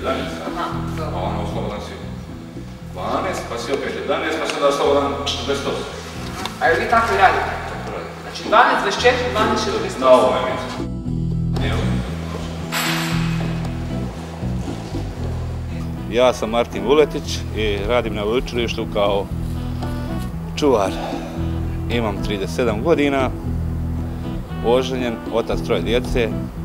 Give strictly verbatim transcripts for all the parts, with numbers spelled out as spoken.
jedanaest sati, a ono slobodan si dvanaest, pa si opet jedanaest, pa si onda slobodan četrdeset osam. A je li vi tako i radite? Znači dvanaest, dvadeset četiri, dvanaest, četrdeset osam. Na ovome mjestu. Nije ovo. Ja sam Martin Vuletić i radim na veleučilištu kao čuvar. Imam trideset sedam godina, oženjen, otac troje djece.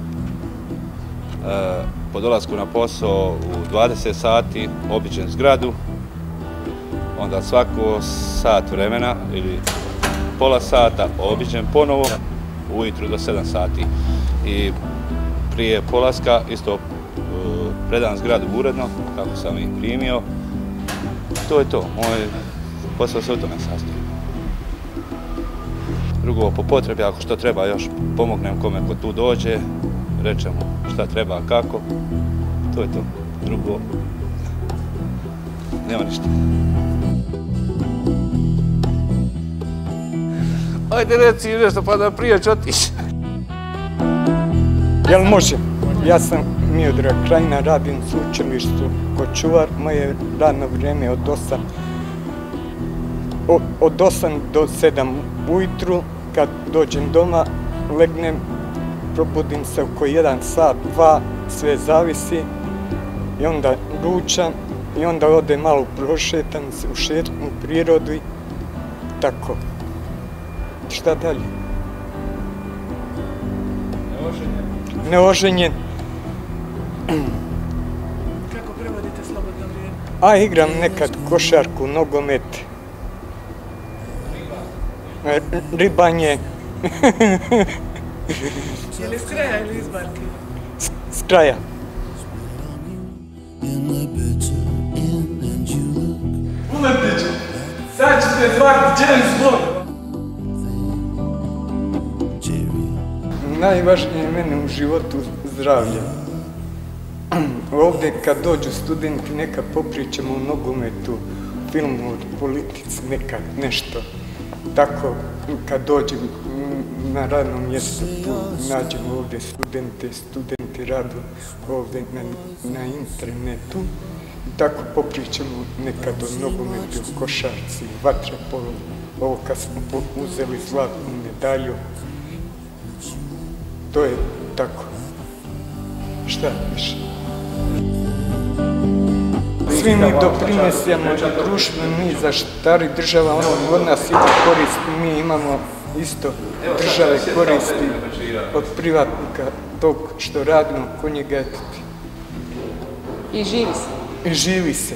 Po dolasku na posao u dvadeset sati obiđem zgradu, onda svako sat vremena ili pola sata obiđem ponovo ujutru do sedam sati. I prije polaska isto predam zgradu uredno, kako sam ih primio. To je to, moj posao se u tome sastoji. Drugo, po potrebi, ako što treba još pomognem kome ko tu dođe, rečemo šta treba, kako, to je to. Drugo, nema ništa. Ajde reci nešto pa da prije ću otići. Jel može? Ja sam Miodrag Krajina, radim u učilištu kod čuvar. Moje radno vrijeme je od osam, od osam do sedam ujutru. Kad dođem doma, legnem, probudim se oko jedan sat, dva, sve zavisi. I onda ručam i onda odem malo prošetam se u šetku, u prirodi. Tako. Šta dalje? Neoženjen. Neoženjen. Kako prevodite slobodno vrijeme? A igram nekad košarku, nogomet. Ribanje. Je li s kraja ili iz barke? S kraja. Vuletiću, sad ću te zvati James Bond. Najvažnije je mene u životu zdravlje. Ovdje kad dođu studenti neka popričamo o nogometu, filmu, politici, nekad nešto. Tako kad dođem na radnom mjestu, nađemo ovdje studente, studenti radu ovdje na, na internetu. Tako popričamo nekad o nogometu, o košarci, vaterpolu, ovo kad smo uzeli zlatnu medalju. To je tako. Šta više? Svi mi doprinesemo društvu, mi zaštitari država, ono od nas ima korist, mi imamo isto države koristi od privatnika tog što radimo ko njega etiti. I živi se. I živi se.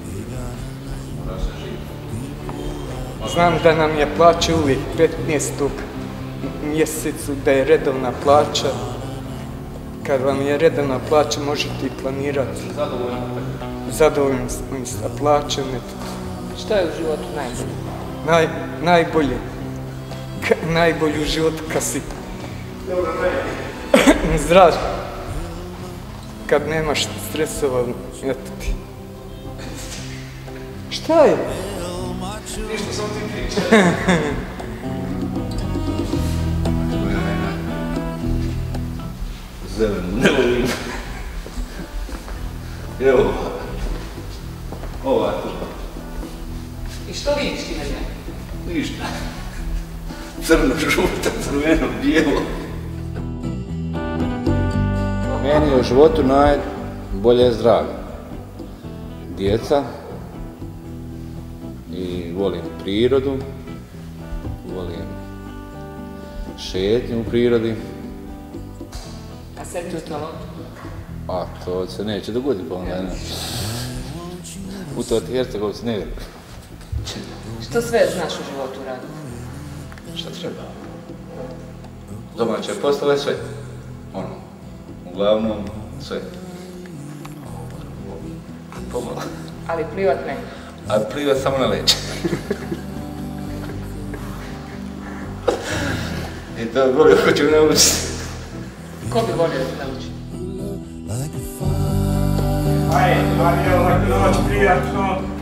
Znam da nam je plaća uvijek petnaestog mjesecu, da je redovna plaća. Kad vam je redovna plaća možete i planirati. Zadovoljni smo i sa plaćom. Što je u životu najbolje? Naj, najbolje. K, najbolje u životu kad si zdrav. Kad nemaš stresova, eto ti. Šta je? Ništa sam ti pričao. Zelenu, ne volim. Evo, ova tu. I što vidiš ti na njoj? Ništa. Crno, žuta, crveno, bijelo. Meni je u životu najbolje zdravlje. Djeca. I volim prirodu. Volim šetnju u prirodi. A sentimentalno? A to se neće dogoditi, pa onda ne. U to ti Hercegovci ne vjeruju. Što sve znaš u životu raditi? Šta treba? Domaće poslove sve. Ono, uglavnom sve. Pomalo. Ali plivat ne? A plivat samo na leđe. I to je bolje ako ću me naučiti. Ko bi volio da se nauči? Ajde, Mario, lako noć, prijatno.